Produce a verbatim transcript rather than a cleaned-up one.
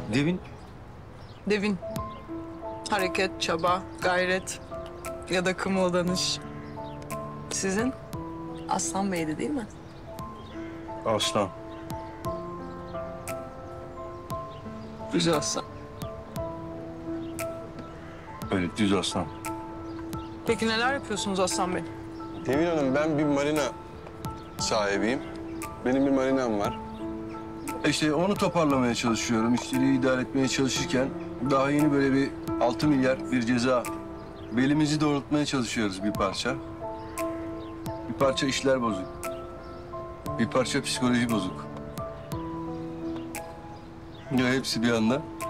Devin. Devin. Hareket, çaba, gayret ya da kımıldanış. Sizin? Aslan Bey'di değil mi? Aslan. Güzel aslan. Öyle düz aslan. Peki neler yapıyorsunuz Aslan Bey? Devin Hanım, ben bir marina sahibiyim. Benim bir marinam var. İşte onu toparlamaya çalışıyorum. İşleri idare etmeye çalışırken daha yeni böyle bir altı milyar bir ceza. Belimizi doğrultmaya çalışıyoruz bir parça. Bir parça işler bozuk. Bir parça psikoloji bozuk. Ya hepsi bir anda.